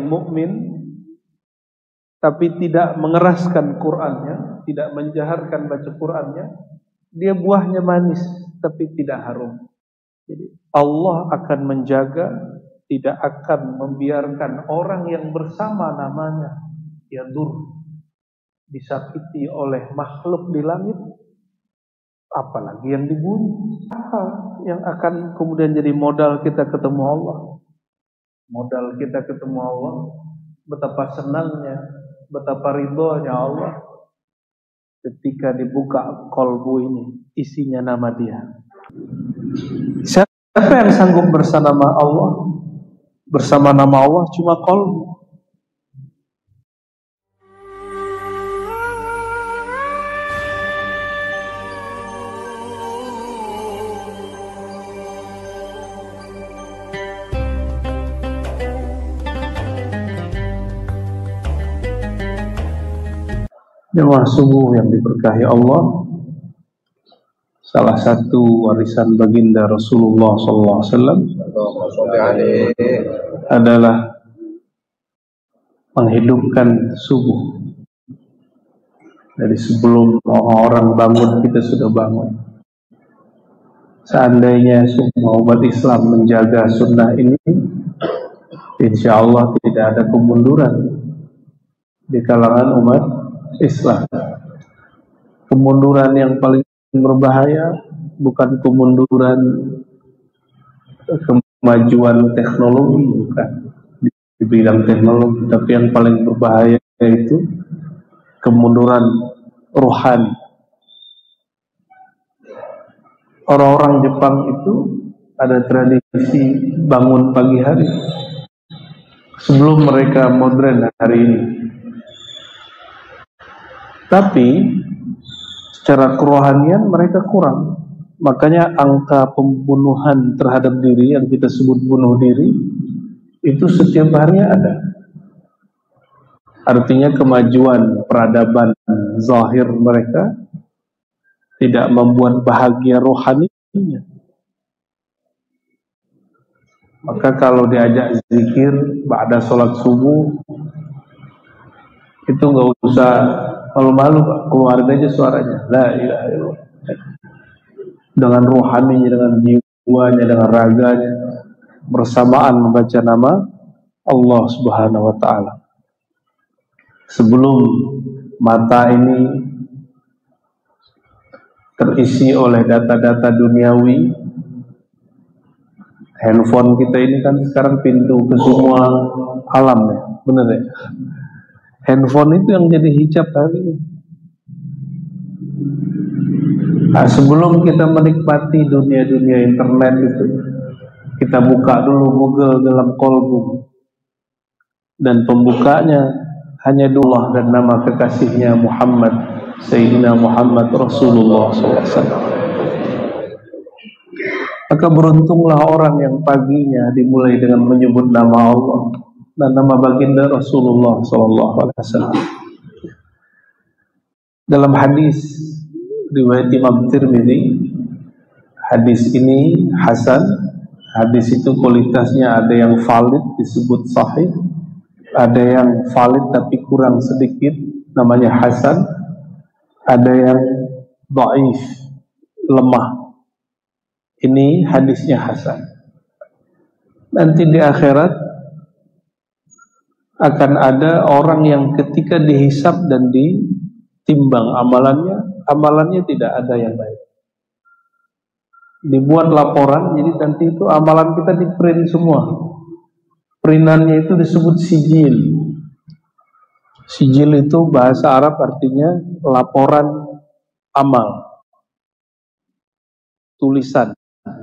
yang mukmin tapi tidak mengeraskan Qur'annya, tidak menjaharkan baca Qur'annya, dia buahnya manis tapi tidak harum. Jadi Allah akan menjaga, tidak akan membiarkan orang yang bersama namanya yadur, disakiti oleh makhluk di langit, apalagi yang di bumi. Apa yang akan kemudian jadi modal kita ketemu Allah? Modal kita ketemu Allah, betapa senangnya, betapa ridhonya Allah ketika dibuka kolbu ini, isinya nama Dia. Siapa yang sanggup bersama Allah? Bersama nama Allah cuma kolbu. Jemaah subuh yang diberkahi Allah, salah satu warisan baginda Rasulullah SAW adalah menghidupkan subuh. Dari sebelum orang bangun, kita sudah bangun. Seandainya semua umat Islam menjaga sunnah ini, insya Allah tidak ada kemunduran di kalangan umat Islam. Kemunduran yang paling berbahaya bukan kemunduran kemajuan teknologi, bukan di bidang teknologi, tapi yang paling berbahaya yaitu kemunduran rohani. Orang-orang Jepang itu ada tradisi bangun pagi hari sebelum mereka modern hari ini. Tapi secara kerohanian mereka kurang. Makanya angka pembunuhan terhadap diri yang kita sebut bunuh diri itu setiap hari ada. Artinya kemajuan peradaban zahir mereka tidak membuat bahagia rohaninya. Maka kalau diajak zikir ba'da sholat subuh, itu nggak usah malu-malu, Pak. Keluarin aja suaranya, la ilaha illallah, dengan rohaninya, dengan jiwanya, dengan raganya, bersamaan membaca nama Allah Subhanahu wa ta'ala. Sebelum mata ini terisi oleh data-data duniawi, handphone kita ini kan sekarang pintu ke semua alam ya, benar ya? Handphone itu yang jadi hijab hari ini. Nah, sebelum kita menikmati dunia-dunia internet itu, kita buka dulu Google dalam kolbu, dan pembukanya hanya Allah dan nama kekasihnya Muhammad, Sayyidina Muhammad Rasulullah SAW. Maka beruntunglah orang yang paginya dimulai dengan menyebut nama Allah dan nama baginda Rasulullah SAW. Dalam hadis riwayat Imam Tirmidzi, hadis ini hasan. Hadis itu kualitasnya ada yang valid disebut sahih, ada yang valid tapi kurang sedikit namanya hasan, ada yang dhaif, lemah. Ini hadisnya hasan. Nanti di akhirat akan ada orang yang ketika dihisab dan ditimbang amalannya tidak ada yang baik. Dibuat laporan, jadi nanti itu amalan kita di print semua. Printannya itu disebut sijil. Sijil itu bahasa Arab artinya laporan amal, tulisan.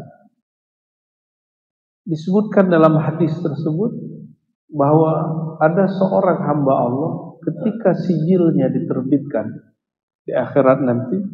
Disebutkan dalam hadis tersebut bahwa ada seorang hamba Allah ketika sijilnya diterbitkan di akhirat nanti,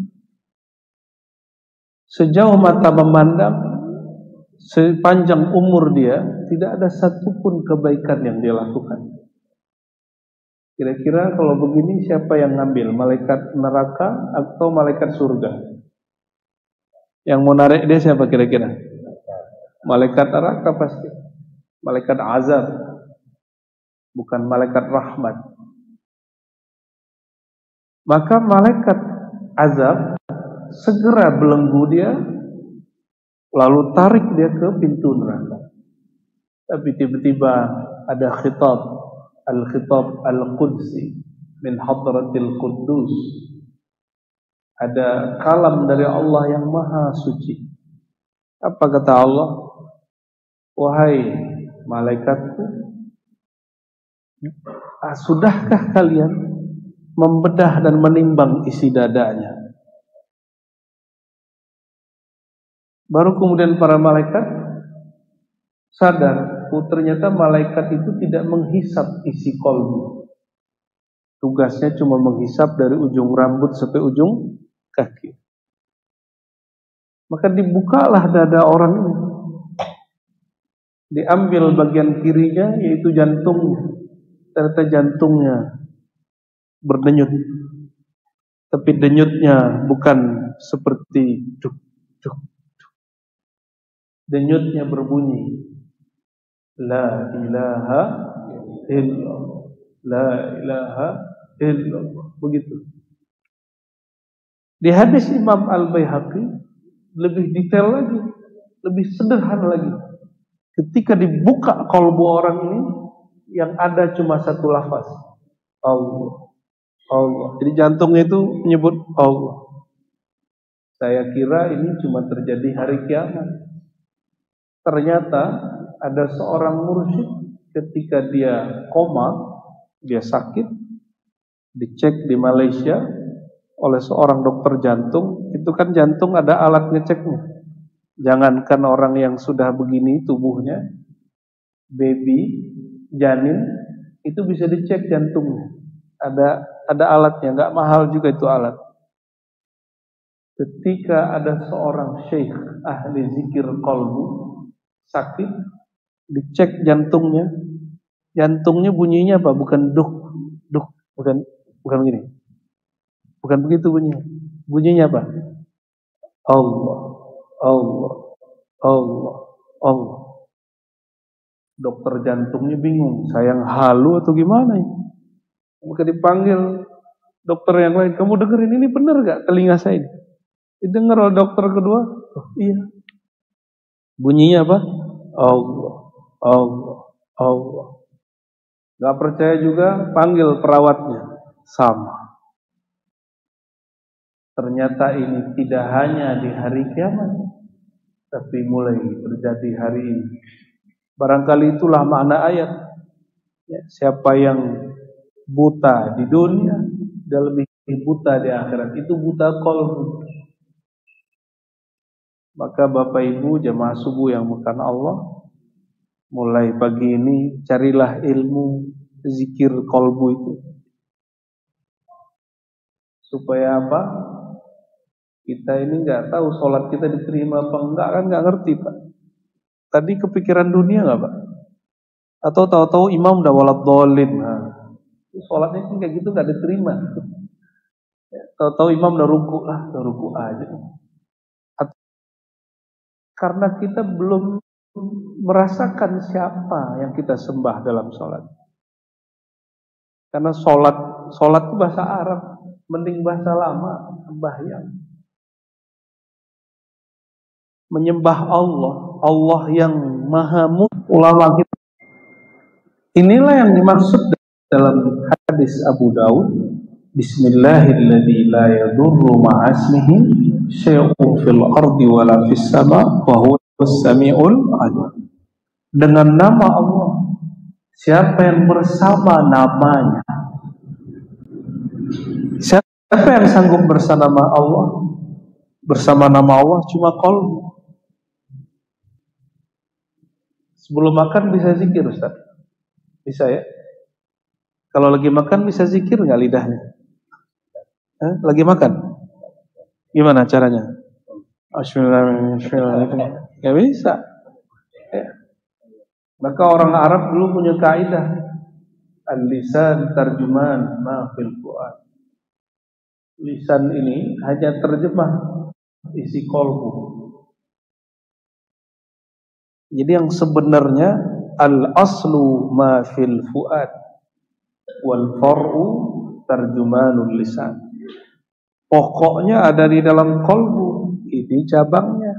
sejauh mata memandang, sepanjang umur dia tidak ada satupun kebaikan yang dia lakukan. Kira-kira kalau begini siapa yang ngambil? Malaikat neraka atau malaikat surga? Yang mau narik dia siapa kira-kira? Malaikat neraka pasti. Malaikat azab. bukan malaikat rahmat. Maka malaikat azab segera belenggu dia, lalu tarik dia ke pintu neraka. Tapi tiba-tiba ada al-khitab al-qudsi min hadratil quddus. Ada kalam dari Allah yang maha suci. Apa kata Allah? Wahai malaikatku, sudahkah kalian membedah dan menimbang isi dadanya? Baru kemudian para malaikat sadar, ternyata malaikat itu tidak menghisap isi kolbu. Tugasnya cuma menghisap dari ujung rambut sampai ujung kaki. Maka dibukalah dada orang ini. Diambil bagian kirinya, yaitu jantungnya. Ternyata jantungnya berdenyut. Tapi denyutnya bukan seperti duk, duk, duk. Denyutnya berbunyi La ilaha illallah, La ilaha illallah. Begitu. Di hadis Imam Al-Baihaqi lebih detail lagi, lebih sederhana lagi. Ketika dibuka kalbu orang ini, yang ada cuma satu lafaz, Allah, Allah. Jadi jantungnya itu menyebut Allah. Saya kira ini cuma terjadi hari kiamat. Ternyata ada seorang mursyid ketika dia koma, dia sakit, dicek di Malaysia oleh seorang dokter jantung. Itu kan jantung ada alat ngeceknya. Jangankan orang yang sudah begini tubuhnya, baby, janin, itu bisa dicek jantungnya. Ada alatnya, nggak mahal juga itu alat. Ketika ada seorang syekh ahli zikir qalbu sakit, dicek jantungnya bunyinya apa? Bukan duk, duk, bukan begini. Bukan begitu bunyinya. Bunyinya apa? Allah, Allah, Allah, Allah. Dokter jantungnya bingung, saya yang halu atau gimana ini? Maka dipanggil dokter yang lain, kamu dengerin ini benar gak telinga saya ini? Didengar oleh dokter kedua, oh, iya. Bunyinya apa? Allah, Allah, Allah. Gak percaya juga, panggil perawatnya, sama. Ternyata ini tidak hanya di hari kiamat, tapi mulai terjadi hari ini. Barangkali itulah makna ayat. Ya, siapa yang buta di dunia, dia lebih buta di akhirat. Itu buta qalbu. Maka Bapak Ibu jemaah subuh yang bukan Allah, mulai pagi ini carilah ilmu zikir qalbu itu. Supaya apa? Kita ini nggak tahu sholat kita diterima apa enggak, kan nggak ngerti Pak. Tadi kepikiran dunia nggak Pak? Atau tahu-tahu imam udah waladhdallin. Nah, sholatnya kan kayak gitu nggak diterima. Tahu-tahu imam udah ruku aja. Karena kita belum merasakan siapa yang kita sembah dalam sholat. Karena sholat itu bahasa Arab, mending bahasa lama, sembahyang. Menyembah Allah, Allah yang maha mulia. Ulama kita, inilah yang dimaksud dalam hadis Abu Daud, Bismillahilladzi la yadurru ma'asmihi syai'un fil ardi wala fis sama wa huwas samiul alim. Dengan nama Allah, siapa yang bersama namanya? Siapa yang sanggup bersama Allah? Bersama nama Allah cuma qalbu. Sebelum makan bisa zikir Ustaz? Bisa ya? Kalau lagi makan bisa zikir nggak lidahnya? Lagi makan? Gimana caranya? Bismillahirrahmanirrahim. Nggak bisa. Ya. Maka orang Arab dulu punya kaidah, al-lisan tarjuman ma fil fuad. Lisan ini hanya terjemah isi qalbu. Jadi yang sebenarnya al-aslu ma fil fuad. wal far'u tarjumanul lisan. Pokoknya ada di dalam kolbu, ini cabangnya.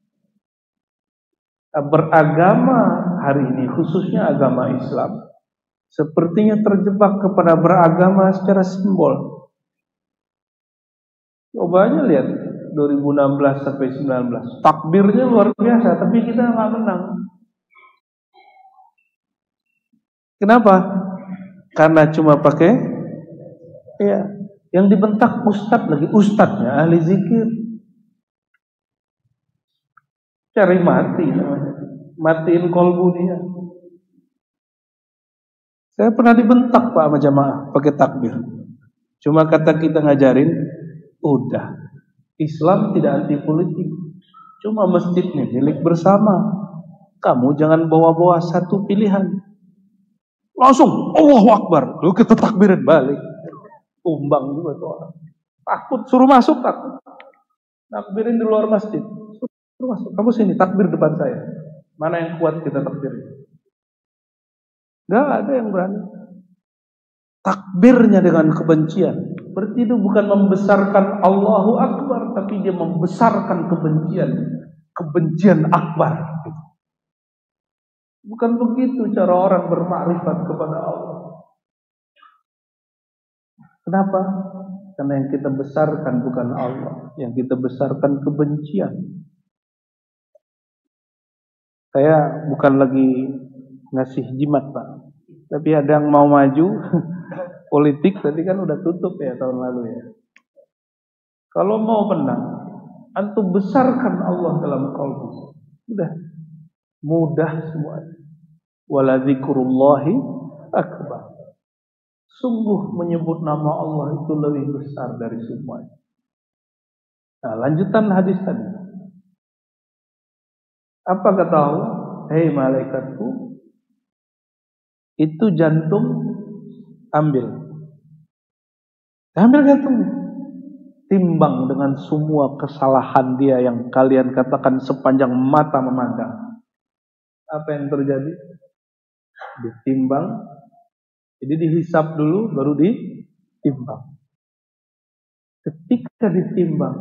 Beragama hari ini, khususnya agama Islam, sepertinya terjebak kepada beragama secara simbol. Coba aja lihat 2016 sampai 19, takbirnya luar biasa, tapi kita nggak menang. Kenapa? Karena cuma pakai, ya, yang dibentak ustadz lagi, ustadznya ahli zikir. Cari mati namanya, matiin kolbu dia. Saya pernah dibentak Pak sama jamaah pakai takbir. Cuma kata kita ngajarin, udah, Islam tidak anti politik. Cuma masjid ini milik bersama. Kamu jangan bawa-bawa satu pilihan. Langsung Allahu Akbar. Lalu kita takbirin balik. Tumbang juga tuh orang. Takut, suruh masuk takut. Takbirin di luar masjid. Suruh masuk. Kamu sini takbir depan saya. Mana yang kuat kita takbirin. Gak ada yang berani. Takbirnya dengan kebencian. Berarti itu bukan membesarkan Allahu Akbar, tapi dia membesarkan kebencian. Kebencian akbar. Bukan begitu cara orang bermakrifat kepada Allah. Kenapa? Karena yang kita besarkan bukan Allah, yang kita besarkan kebencian. Saya bukan lagi ngasih jimat Pak, tapi ada yang mau maju politik tadi kan udah tutup ya tahun lalu ya. Kalau mau menang, antum besarkan Allah dalam qalbu. Udah mudah semuanya. Wala dzikrullahi akbar. Sungguh menyebut nama Allah itu lebih besar dari semuanya. Nah, lanjutan hadis tadi. Apa kata Allah? Hei malaikatku, itu jantung ambil jantungnya. Timbang dengan semua kesalahan dia yang kalian katakan sepanjang mata memandang. Apa yang terjadi? Ditimbang. Jadi dihisap dulu baru ditimbang. Ketika ditimbang,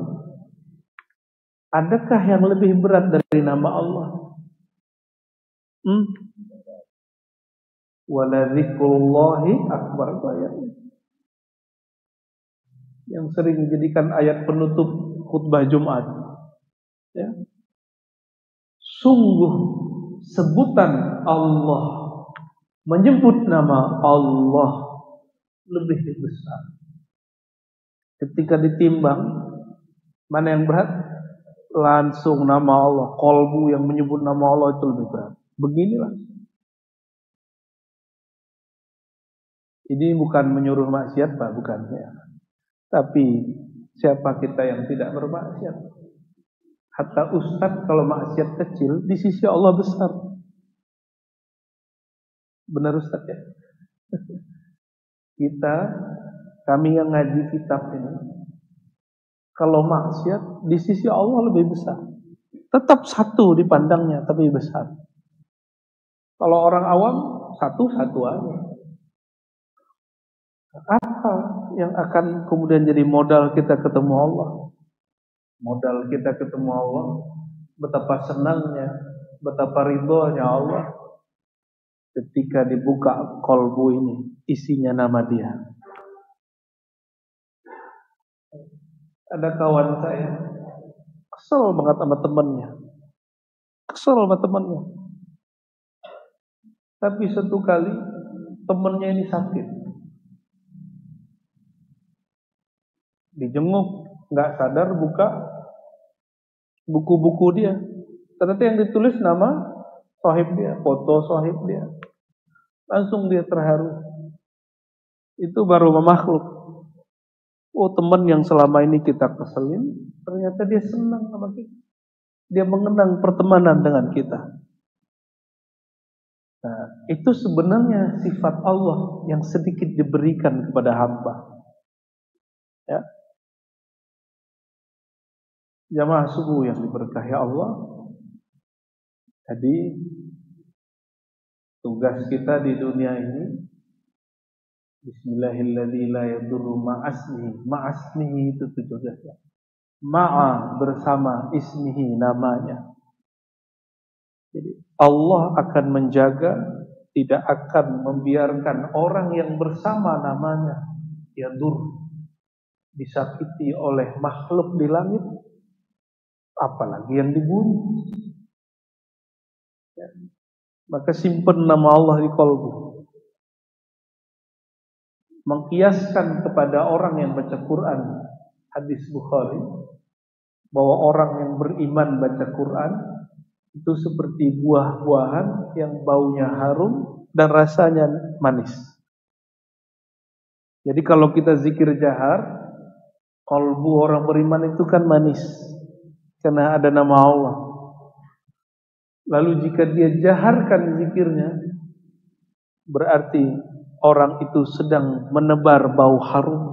adakah yang lebih berat dari nama Allah? Wala dzikrullahi akbar. Yang sering dijadikan ayat penutup khutbah Jumat. Ya. Sungguh sebutan Allah, menyebut nama Allah lebih besar. Ketika ditimbang, mana yang berat? Langsung nama Allah. Kolbu yang menyebut nama Allah itu lebih berat. Beginilah. Ini bukan menyuruh maksiat Pak, bukan ya. Tapi siapa kita yang tidak bermaksiat? Hatta ustadz kalau maksiat kecil di sisi Allah besar. Benar Ustadz ya? Kami yang ngaji kitab ini, kalau maksiat di sisi Allah lebih besar. Tetap satu dipandangnya, tapi besar. Kalau orang awam, satu-satu aja. Apa yang akan kemudian jadi modal kita ketemu Allah? Modal kita ketemu Allah, betapa senangnya, betapa ridhonya Allah ketika dibuka kolbu ini, isinya nama Dia. Ada kawan saya kesel banget sama temannya, tapi satu kali temannya ini sakit, dijenguk, nggak sadar buka buku-buku dia, ternyata yang ditulis nama sahib dia, foto sahib dia. Langsung dia terharu. Itu baru memakhluk. Oh, teman yang selama ini kita keselin, ternyata dia senang sama kita. Dia mengenang pertemanan dengan kita. Nah, itu sebenarnya sifat Allah yang sedikit diberikan kepada hamba. Ya. Jamaah subuh yang diberkahi Allah. Jadi tugas kita di dunia ini Bismillahilladzi la yadurru ma'asmihi. Ma'asmihi itu tujuannya. Ma'a bersama ismihi namanya. Jadi Allah akan menjaga, tidak akan membiarkan orang yang bersama namanya yadur disakiti oleh makhluk di langit, apalagi yang di bumi. Ya. Maka simpan nama Allah di kalbu. Mengkiaskan kepada orang yang baca Quran, hadis Bukhari, bahwa orang yang beriman baca Quran itu seperti buah-buahan yang baunya harum dan rasanya manis. Jadi kalau kita zikir jahar, kalbu orang beriman itu kan manis karena ada nama Allah. Lalu jika dia jaharkan zikirnya, berarti orang itu sedang menebar bau harum.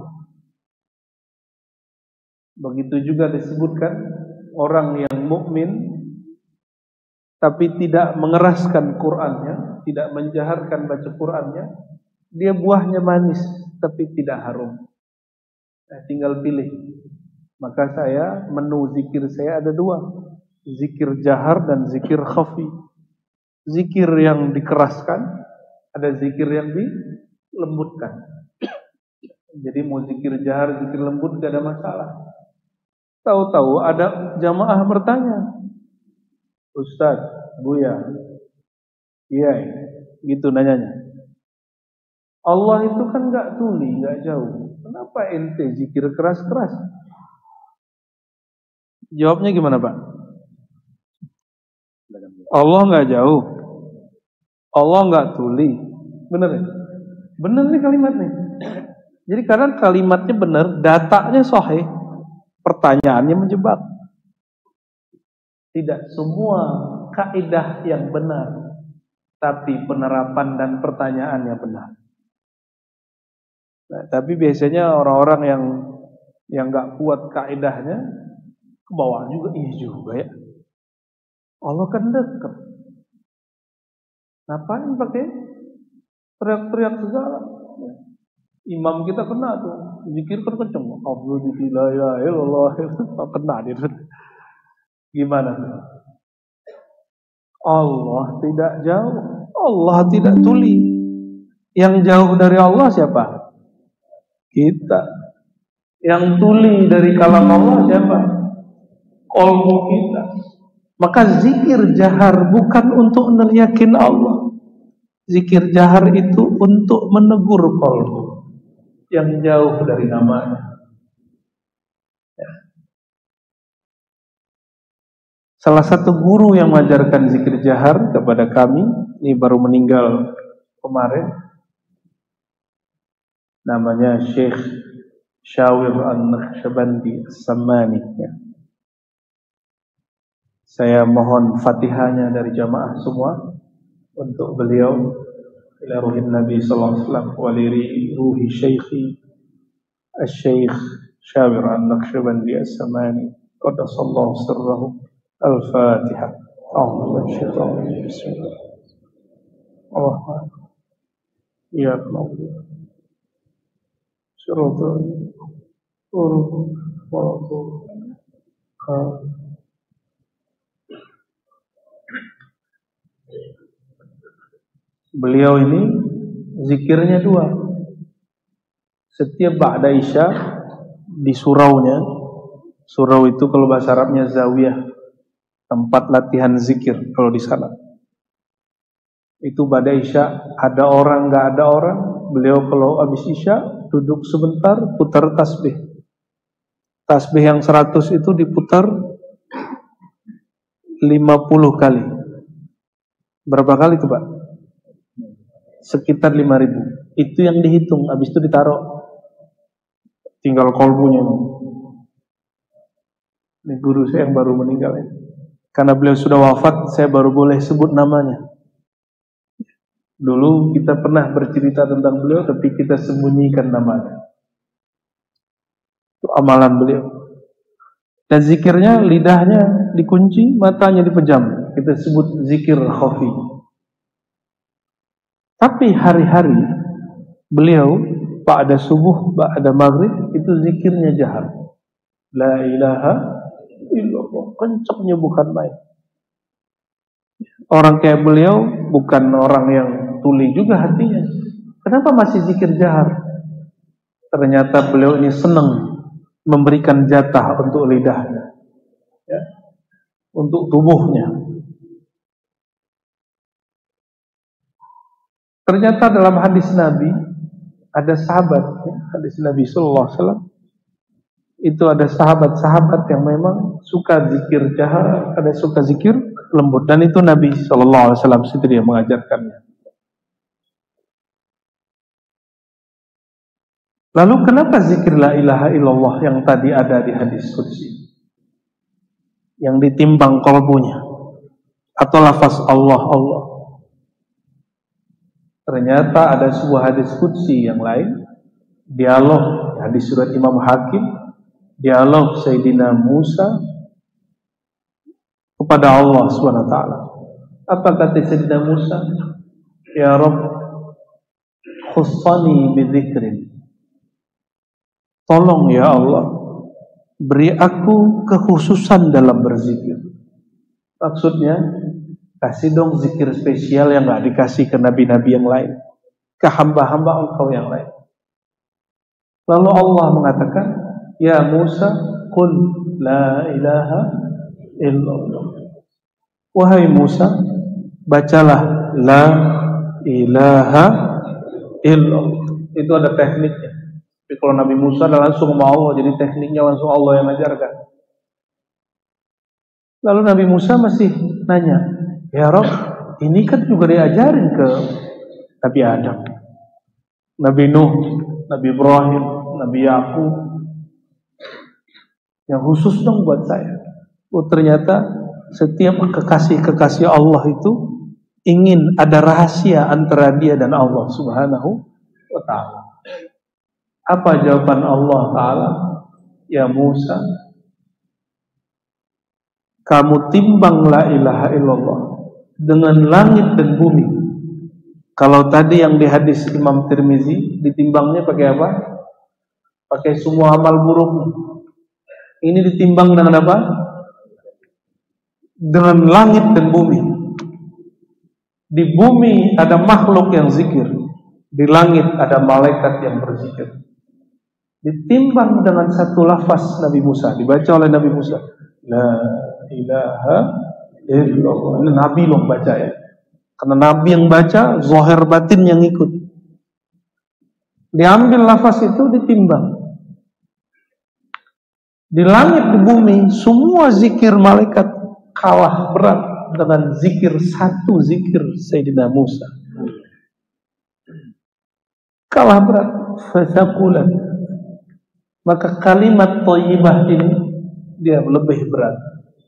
Begitu juga disebutkan orang yang mukmin tapi tidak mengeraskan Qur'annya, tidak menjaharkan baca Qur'annya, dia buahnya manis tapi tidak harum. Tinggal pilih. Maka menu zikir saya ada dua, zikir jahar dan zikir khafi. Zikir yang dikeraskan, ada zikir yang dilembutkan. Jadi mau zikir jahar, zikir lembut gak ada masalah. Tahu-tahu ada jamaah bertanya, Ustaz, Buya, iya, gitu nanyanya. Allah itu kan gak tuli, gak jauh. Kenapa ente zikir keras-keras? Jawabnya gimana, Pak? Allah gak jauh, Allah gak tuli. Bener ya? Bener nih kalimat nih. Jadi kadang kalimatnya bener, datanya sahih, pertanyaannya menjebak. Tidak semua kaidah yang benar, tapi penerapan dan pertanyaannya benar. Nah, tapi biasanya orang-orang yang nggak kuat kaidahnya, ke bawah juga, iya juga ya. Allah kan dekat. Ngapain pakai teriak-teriak segala? Imam kita kena tuh, zikir kan kenceng. Alhamdulillah, kena dia. Gimana? Allah tidak jauh, Allah tidak tuli. Yang jauh dari Allah siapa? Kita. Yang tuli dari kalam Allah siapa? Qalbu kita. Maka zikir jahar bukan untuk menyakin Allah. Zikir jahar itu untuk menegur qalbu yang jauh dari namanya. Salah satu guru yang mengajarkan zikir jahar kepada kami, ini baru meninggal kemarin, namanya Syekh Syawir An-Naqsyabandi As-Sammani. Saya mohon fatihahnya dari jamaah semua untuk beliau, ila ruhin Nabi sallallahu alaihi wasallam wa li ruhi Syekhi Asy-Syekh Syawir An-Naqsyabandi As-Sammani qaddasallahu sirrahu. Al-Fatihah. Bismillah. Allah. Ya Allah. Syaratul Beliau ini zikirnya dua. Setiap ba'da isya di suraunya. Surau itu kalau bahasa Arabnya zawiyah, tempat latihan zikir kalau di sana. Itu pada isya, ada orang nggak ada orang, beliau kalau habis isya duduk sebentar, putar tasbih. Tasbih yang 100 itu diputar 50 kali. Berapa kali itu, Pak? Sekitar 5.000. Itu yang dihitung, habis itu ditaruh. Tinggal kolbunya. Ini guru saya yang baru meninggal ya. Karena beliau sudah wafat, saya baru boleh sebut namanya. Dulu kita pernah bercerita tentang beliau, tapi kita sembunyikan namanya. Itu amalan beliau. Dan zikirnya, lidahnya dikunci, matanya dipejam. Kita sebut zikir khafi. Tapi hari-hari beliau ba'da subuh, ba'da maghrib, itu zikirnya jahar. La ilaha illallah. Kencangnya bukan main. Orang kayak beliau bukan orang yang tuli juga hatinya. Kenapa masih zikir jahar? Ternyata beliau ini senang memberikan jatah untuk lidahnya, ya, untuk tubuhnya. Ternyata dalam hadis Nabi ada sahabat, ya, hadis Nabi Sallallahu Alaihi Wasallam itu ada sahabat-sahabat yang memang suka zikir jahar, ada suka zikir lembut, dan itu Nabi Sallallahu Alaihi Wasallam sendiri yang mengajarkannya. Lalu kenapa zikir la ilaha illallah yang tadi ada di hadis qudsi, yang ditimbang qalbunya, atau lafaz Allah Allah? Ternyata ada sebuah hadis qudsi yang lain, dialog hadis surat Imam Hakim, dialog Sayyidina Musa kepada Allah SWT. Apa kata Sayyidina Musa? Ya Rabb, khussani bidzikrin. Tolong ya Allah, beri aku kekhususan dalam berzikir. Maksudnya, kasih dong zikir spesial yang gak dikasih ke nabi-nabi yang lain, ke hamba-hamba engkau yang lain. Lalu Allah mengatakan, ya Musa, qul la ilaha illallah. Wahai Musa, bacalah la ilaha illallah. Itu ada tekniknya. Tapi kalau Nabi Musa adalah langsung sama Allah, jadi tekniknya langsung Allah yang ajarkan. Lalu Nabi Musa masih nanya, ya Rabb, ini kan juga diajarin ke Nabi Adam, Nabi Nuh, Nabi Ibrahim, Nabi Yakub. Yang khusus dong buat saya. Oh, ternyata setiap kekasih-kekasih Allah itu ingin ada rahasia antara dia dan Allah Subhanahu wa ta'ala. Apa jawaban Allah Ta'ala? Ya Musa, kamu timbang la ilaha illallah dengan langit dan bumi. Kalau tadi yang di hadis Imam Tirmizi ditimbangnya pakai apa? Pakai semua amal buruk. Ini ditimbang dengan apa? Dengan langit dan bumi. Di bumi ada makhluk yang zikir, di langit ada malaikat yang berzikir. Ditimbang dengan satu lafaz Nabi Musa, dibaca oleh Nabi Musa, la ilaha illallah. Ini Nabi loh baca ya, karena Nabi yang baca, zahir batin yang ikut. Diambil lafaz itu, ditimbang. Di langit di bumi semua zikir malaikat kalah berat dengan zikir satu zikir Sayyidina Musa. Kalah berat, fasaqulan. Maka kalimat thayyibah ini dia lebih berat.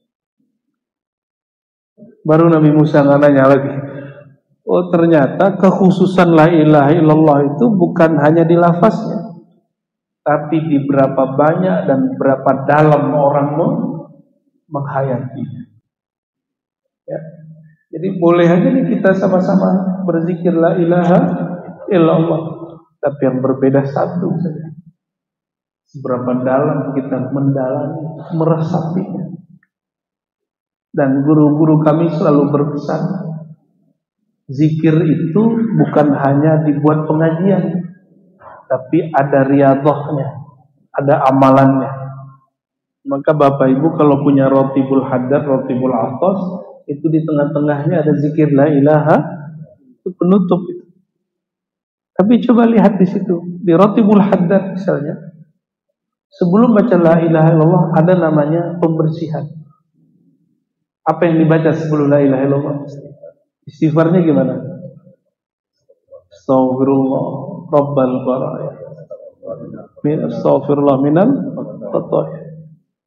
Baru Nabi Musa nanya lagi, oh ternyata kekhususan la ilaha illallah itu bukan hanya di lafaznya, tapi di berapa banyak dan berapa dalam orang menghayatinya. Ya. Jadi boleh aja nih kita sama-sama berzikir la ilaha illallah, tapi yang berbeda satu saja. Seberapa dalam kita mendalami, meresapinya. Dan guru-guru kami selalu berpesan, zikir itu bukan hanya dibuat pengajian, tapi ada riyadhahnya, ada amalannya. Maka Bapak Ibu kalau punya rotibul haddad, rotibul atas, itu di tengah-tengahnya ada zikir la ilaha, itu penutup itu. Tapi coba lihat di situ, di rotibul haddad misalnya, sebelum baca la ilaha illallah ada namanya pembersihan. Apa yang dibaca sebelum la ilaha illallah? Istighfarnya gimana? Astaghfirullah Rabbal baraya, astaghfirullah minal khataya.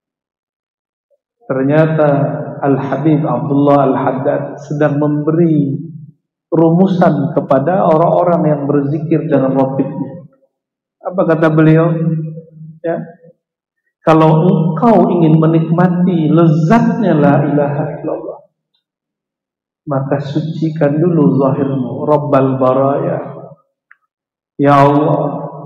Ternyata Al-Habib Abdullah Al-Haddad sedang memberi rumusan kepada orang-orang yang berzikir dengan rotibnya. Apa kata beliau? Ya, kalau engkau ingin menikmati lezatnya la ilaha illallah, maka sucikan dulu zahirmu, Rabbal baraya. Ya Allah,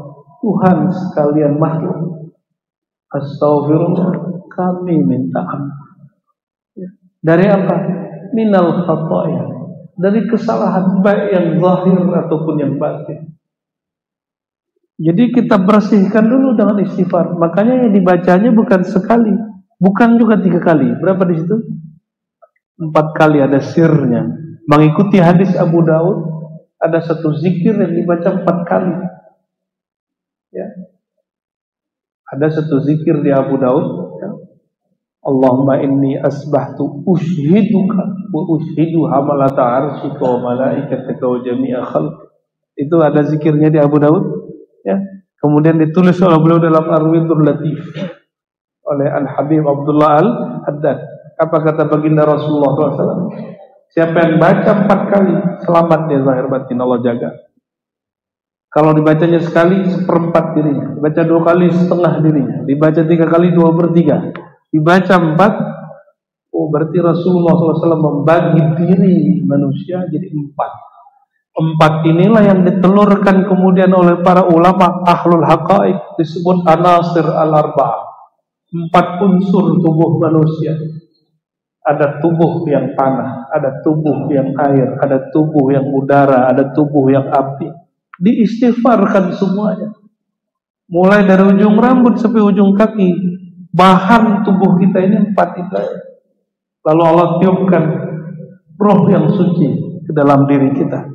Tuhan sekalian makhluk, astaghfirullah, kami minta ampun. Dari apa? Minal khataya, dari kesalahan baik yang zahir ataupun yang batin. Jadi kita bersihkan dulu dengan istighfar. Makanya yang dibacanya bukan sekali, bukan juga 3 kali. Berapa di situ? 4 kali, ada sirnya. Mengikuti hadis Abu Daud, ada satu zikir yang dibaca 4 kali. Ya. Ada satu zikir di Abu Daud, ya. Allahumma inni asbahtu ushiduka wa ushidu hamalata arsyika wa malaikataka wa jami'a khalq. Itu ada zikirnya di Abu Daud, ya. Kemudian ditulis oleh beliau dalam Ar-Ridul Latif oleh Al-Habib Abdullah Al-Haddad. Apa kata baginda Rasulullah SAW? Siapa yang baca 4 kali, selamat dia zahir batin, Allah jaga. Kalau dibacanya sekali, 1/4 dirinya. Dibaca 2 kali, setengah dirinya. Dibaca 3 kali, 2/3. Dibaca 4, oh berarti Rasulullah SAW membagi diri manusia jadi 4. 4 inilah yang ditelurkan kemudian oleh para ulama ahlul haqaiq, disebut anasir al-arba'ah. 4 unsur tubuh manusia. Ada tubuh yang tanah, ada tubuh yang air, ada tubuh yang udara, ada tubuh yang api. Diistighfarkan semuanya. Mulai dari ujung rambut sampai ujung kaki, bahan tubuh kita ini 4 itu. Lalu Allah tiupkan roh yang suci ke dalam diri kita.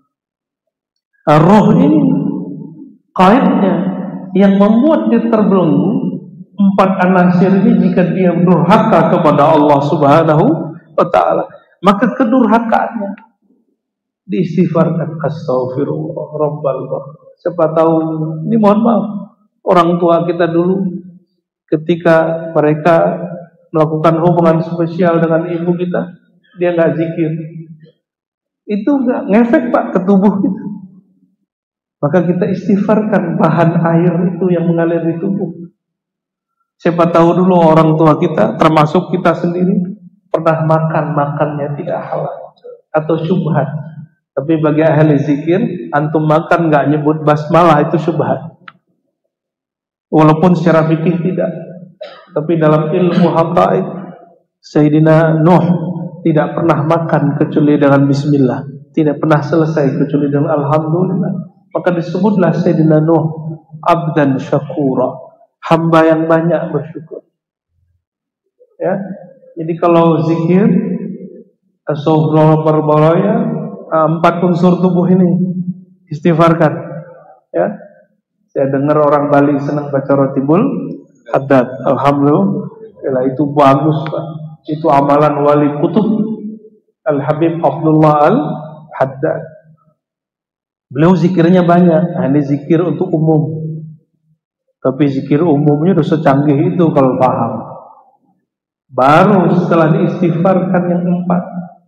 Roh ini kaitnya yang membuat dia terbelenggu. 4 anasir ini jika dia durhaka kepada Allah Subhanahu wa ta'ala, maka kedurhakaannya diistighfarkan. Astaghfirullah rabbal ghafur. Siapa tahu, ini mohon maaf, orang tua kita dulu ketika mereka melakukan hubungan spesial dengan ibu kita, dia nggak zikir, itu nggak ngefek Pak ke tubuh kita. Maka kita istighfarkan bahan air itu yang mengalir di tubuh. Siapa tahu dulu orang tua kita, termasuk kita sendiri, pernah makannya tidak halal atau syubhat. Tapi bagi ahli zikir, antum makan nggak nyebut basmalah, itu syubhat. Walaupun secara fikih tidak, tapi dalam ilmu haqaiq, Sayyidina Nuh tidak pernah makan kecuali dengan bismillah, tidak pernah selesai kecuali dengan alhamdulillah. Maka disebutlah Sayyidina Nuh abdan syakura, hamba yang banyak bersyukur. Ya, jadi kalau zikir, astaghfirullah, 4 unsur tubuh ini istighfarkan. Ya, saya dengar orang Bali senang baca Rotibul Haddad. Alhamdulillah, itu bagus Pak. Itu amalan wali kutub Al-Habib Abdullah Al-Haddad. Beliau zikirnya banyak. Nah, ini zikir untuk umum. Tapi zikir umumnya udah secanggih itu kalau paham. Baru setelah diistighfarkan yang 4,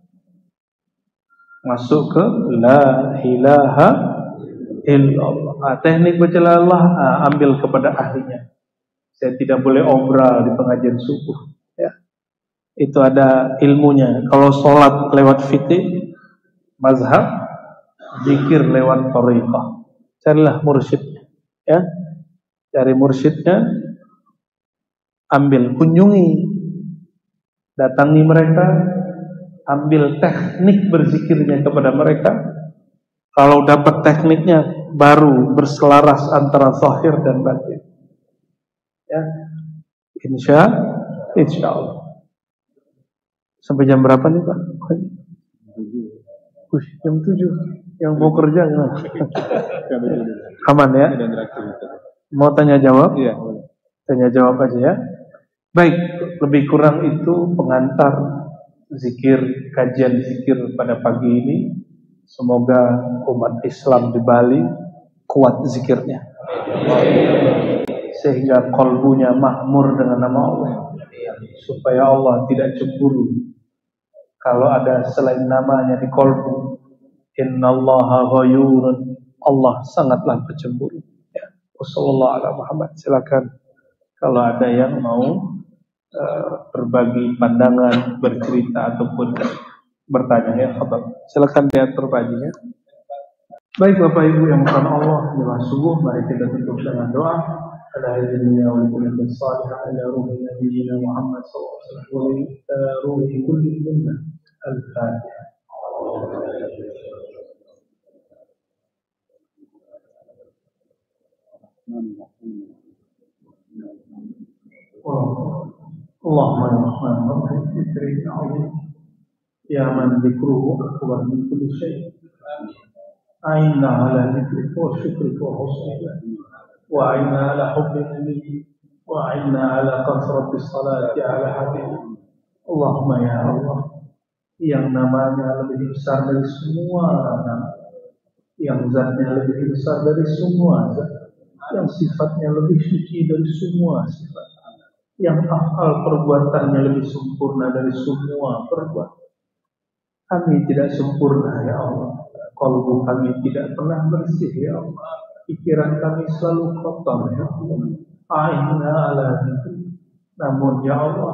masuk ke la ilaha illallah. Teknik baca la ilaha, ambil kepada ahlinya. Saya tidak boleh obrol di pengajian subuh. Ya. Itu ada ilmunya. Kalau sholat lewat fikih, mazhab, zikir lewat thariqah. Carilah mursyidnya. Ya. Cari mursyidnya, ambil, kunjungi, datangi mereka, ambil teknik berzikirnya kepada mereka. Kalau dapat tekniknya, baru berselaras antara zahir dan batin. Ya, insya Allah. Sampai jam berapa nih Pak? Jam 7. Yang mau kerja gimana? Aman ya? Mau tanya jawab? Iya. Tanya jawab aja ya. Baik, lebih kurang itu pengantar zikir, kajian zikir pada pagi ini. Semoga umat Islam di Bali kuat zikirnya, sehingga kolbunya makmur dengan nama Allah, supaya Allah tidak cemburu kalau ada selain namanya di kolbu. Innallaha ghayurun, Allah sangatlah pencemburu. Ya. Wassallallahu ala Muhammad. Silakan kalau ada yang mau berbagi pandangan, bercerita ataupun bertanya ya, silakan diatur paginya. Baik Bapak Ibu yang bukan Allah, dengan sungguh mari kita tutup dengan doa. Ala hadirin wa likulli salihah ila ruhi nabiyina Muhammad sallallahu alaihi wasallam wa ila ruhi kulli minna. Al-Fatihah. Allahumma ya Rahman ya man dzikruhu akbar min kulli syai'. A'inna ala dzikrika wa syukrika wa husni ibadatik. Wa'inna ala hubbi nabiyyik. Wa'inna ala kasrati salati ala habibik. Allahumma ya Allah, yang namanya lebih besar dari semua nama, yang zatnya lebih besar dari semua zat, yang sifatnya lebih suci dari semua sifat, yang afal perbuatannya lebih sempurna dari semua perbuatan. Kami tidak sempurna ya Allah, kalbu kami tidak pernah bersih ya Allah, pikiran kami selalu kotor ya Allah. A'inna ala dzikrik. Namun ya Allah,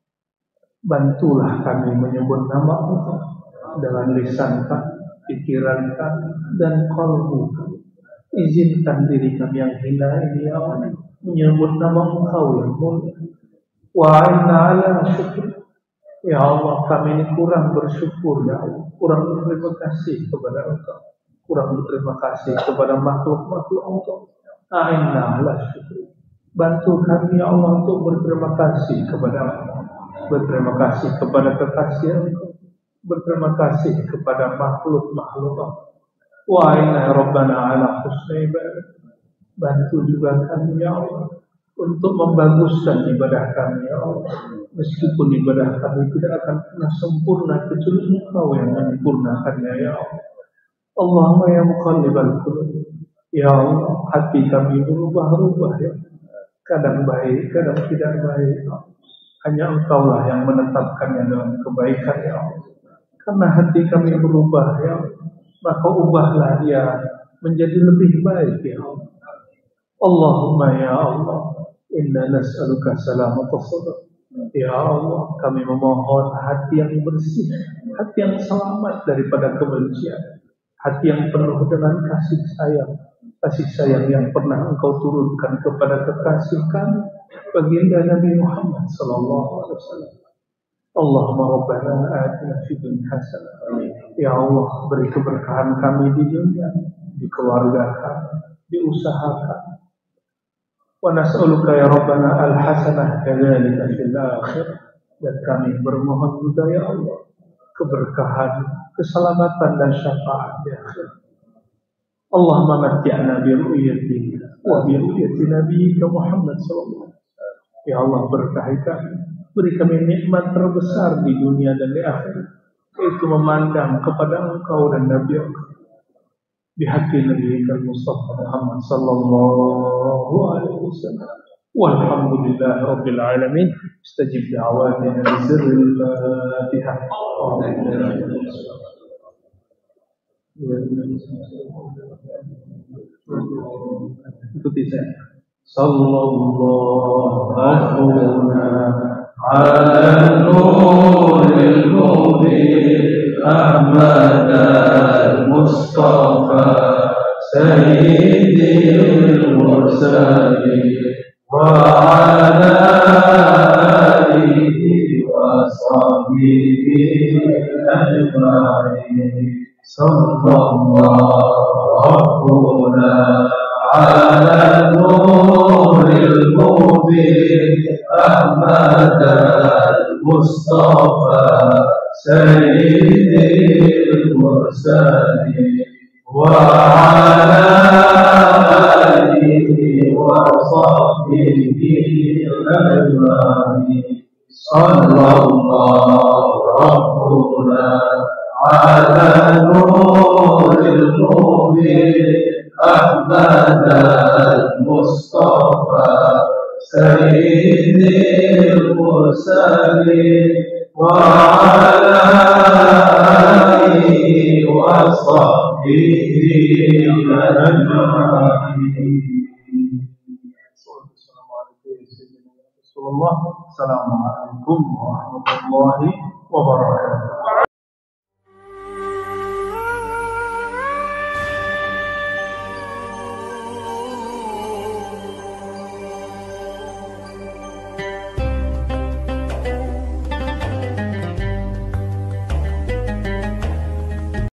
bantulah kami menyebut nama-Mu dengan lisan kami, pikiran kami, dan kalbu kami. Izinkan diri kami yang hina ini ya Allah menyebut nama Engkau yang mulia. Wa'inna ala syukur. Ya Allah, kami ini kurang bersyukur ya Allah, kurang berterima kasih kepada Engkau, kurang berterima kasih kepada makhluk-makhluk Engkau. A'inna ala syukur. Bantu kami ya Allah untuk berterima kasih kepada Engkau, berterima kasih kepada kekasih Engkau, berterima kasih kepada makhluk-makhluk Engkau. Wa'inna Rabbana ala husni ibadah. Bantu juga kami ya Allah untuk membaguskan ibadah kami ya Allah. Meskipun ibadah kami tidak akan pernah sempurna kecuali Engkau yang menyempurnakannya ya Allah. Allahumma ya muqallibal qulub. Ya Allah, hati kami berubah-ubah ya. Kadang baik, kadang tidak baik. Hanya Engkau lah yang menetapkannya dengan kebaikan ya Allah. Karena hati kami berubah ya Allah, maka ubahlah dia menjadi lebih baik ya Allah. Allahumma ya Allah, inna nas'aluka salamat sadr. Ya Allah, kami memohon hati yang bersih, hati yang selamat daripada kebencian, hati yang penuh dengan kasih sayang yang pernah Engkau turunkan kepada kekasih kami, baginda Nabi Muhammad sallallahu alaihi wasallam. Allahumma rabbana atina fid dunya hasanah. Ya Allah, beri keberkahan kami di dunia, di keluarga kami, di usaha kami. Wa nas'aluka ya Rabbana al-hasanah kadzalika fil akhirah. Dan kami bermohon juga ya Allah keberkahan, keselamatan dan syafaat di akhirat. Allahumma matti'na bi ru'yati wa bi ru'yati nabiyyika Muhammad sallallahu alaihi wasallam. Ya Allah, berkahi kami, beri kami nikmat terbesar di dunia dan di akhirat, yaitu memandang kepada Engkau dan Nabi Engkau. بحق نبيك المصطفى محمد صلى الله عليه وسلم والحمد لله رب العالمين. استجب دعواتنا بسر الفاتحة. ikuti saya. Sallallahu ala nuril mubin Ahmad al-Mustafa Sayyidil Mursalin wa ala alihi wa sahbihi ajma'in. Sallallahu ala nuril mubin Ahmad al-Mustafa Sayyidil Mursalin wa ala alihi wa sahbihi ajma'in. Sallallahu rabbuna ala nuril mubin Ahmad al-Mustafa Sayyidil Mursalin wa ala alihi wa sahbihi ajma'in. Assalamualaikum warahmatullahi wabarakatuh.